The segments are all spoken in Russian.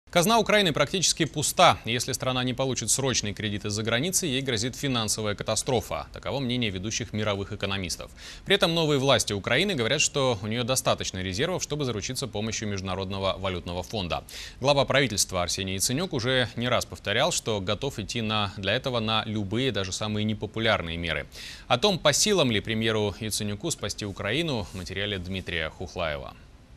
Казна Украины практически пуста. Если страна не получит срочные кредиты за границей, ей грозит финансовая катастрофа. Таково мнение ведущих мировых экономистов. При этом новые власти Украины говорят, что у нее достаточно резервов, чтобы заручиться помощью Международного валютного фонда. Глава правительства Арсений Яценюк уже не раз повторял, что готов идти для этого на любые, даже самые непопулярные меры. О том, по силам ли премьеру Яценюку спасти Украину, в материале Дмитрия Хухлаева.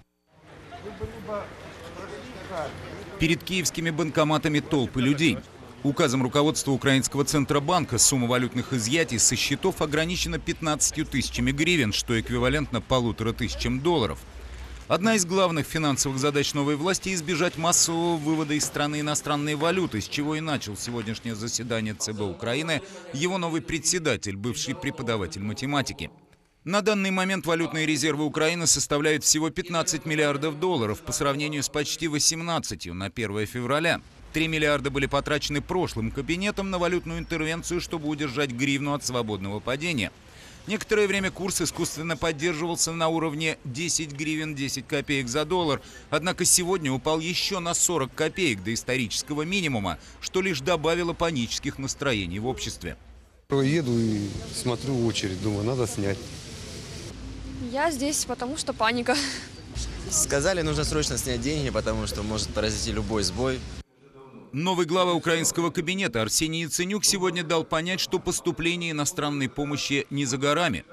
Перед киевскими банкоматами толпы людей. Указом руководства Украинского Центробанка сумма валютных изъятий со счетов ограничена 15 тысячами гривен, что эквивалентно $1500. Одна из главных финансовых задач новой власти – избежать массового вывода из страны иностранной валюты, с чего и начал сегодняшнее заседание ЦБ Украины его новый председатель, бывший преподаватель математики. На данный момент валютные резервы Украины составляют всего $15 миллиардов по сравнению с почти 18 на 1 февраля. 3 миллиарда были потрачены прошлым кабинетом на валютную интервенцию, чтобы удержать гривну от свободного падения. Некоторое время курс искусственно поддерживался на уровне 10 гривен 10 копеек за доллар, однако сегодня упал еще на 40 копеек до исторического минимума, что лишь добавило панических настроений в обществе. Еду и смотрю очередь, думаю, надо снять. Я здесь, потому что паника. Сказали, нужно срочно снять деньги, потому что может произойти любой сбой. Новый глава украинского кабинета Арсений Яценюк сегодня дал понять, что поступление иностранной помощи не за горами.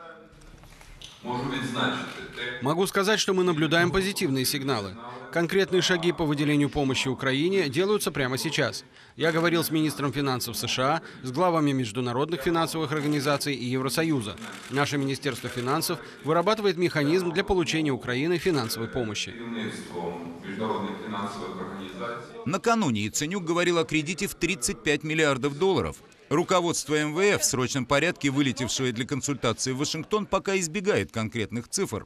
Могу сказать, что мы наблюдаем позитивные сигналы. Конкретные шаги по выделению помощи Украине делаются прямо сейчас. Я говорил с министром финансов США, с главами международных финансовых организаций и Евросоюза. Наше Министерство финансов вырабатывает механизм для получения Украины финансовой помощи. Накануне Яценюк говорил о кредите в $35 миллиардов. Руководство МВФ, в срочном порядке вылетевшее для консультации в Вашингтон, пока избегает конкретных цифр.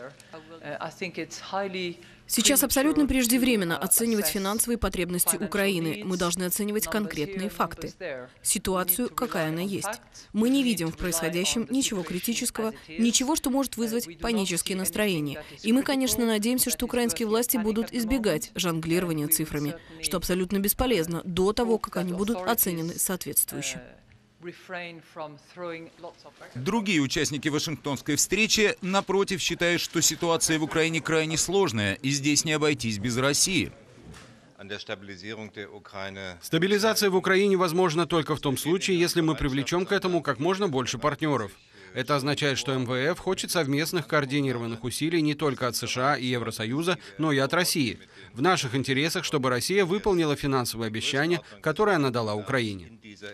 Сейчас абсолютно преждевременно оценивать финансовые потребности Украины. Мы должны оценивать конкретные факты. Ситуацию, какая она есть. Мы не видим в происходящем ничего критического, ничего, что может вызвать панические настроения. И мы, конечно, надеемся, что украинские власти будут избегать жонглирования цифрами, что абсолютно бесполезно до того, как они будут оценены соответствующе. Другие участники Вашингтонской встречи, напротив, считают, что ситуация в Украине крайне сложная, и здесь не обойтись без России. Стабилизация в Украине возможна только в том случае, если мы привлечем к этому как можно больше партнеров. Это означает, что МВФ хочет совместных координированных усилий не только от США и Евросоюза, но и от России. В наших интересах, чтобы Россия выполнила финансовые обещания, которые она дала Украине.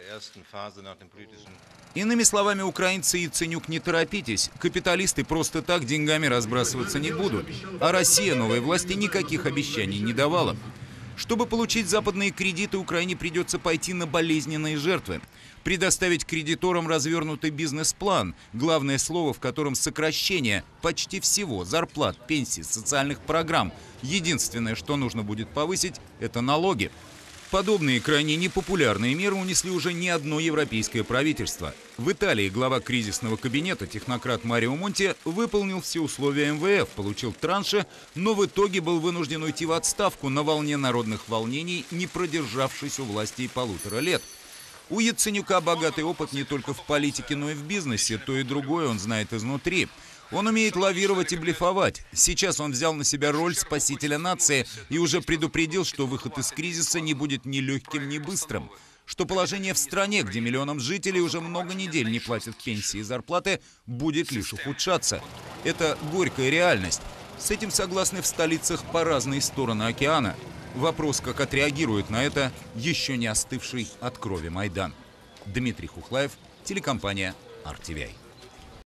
Иными словами, украинцы и Яценюк, не торопитесь. Капиталисты просто так деньгами разбрасываться не будут. А Россия новой власти никаких обещаний не давала. Чтобы получить западные кредиты, Украине придется пойти на болезненные жертвы. Предоставить кредиторам развернутый бизнес-план, главное слово в котором сокращение почти всего: зарплат, пенсий, социальных программ. Единственное, что нужно будет повысить, это налоги. Подобные крайне непопулярные меры унесли уже не одно европейское правительство. В Италии глава кризисного кабинета, технократ Марио Монти, выполнил все условия МВФ, получил транши, но в итоге был вынужден уйти в отставку на волне народных волнений, не продержавшись у власти и 1,5 лет. У Яценюка богатый опыт не только в политике, но и в бизнесе. То и другое он знает изнутри. Он умеет лавировать и блефовать. Сейчас он взял на себя роль спасителя нации и уже предупредил, что выход из кризиса не будет ни легким, ни быстрым. Что положение в стране, где миллионам жителей уже много недель не платят пенсии и зарплаты, будет лишь ухудшаться. Это горькая реальность. С этим согласны в столицах по разные стороны океана. Вопрос, как отреагирует на это еще не остывший от крови Майдан. Дмитрий Хухлаев, телекомпания RTVI.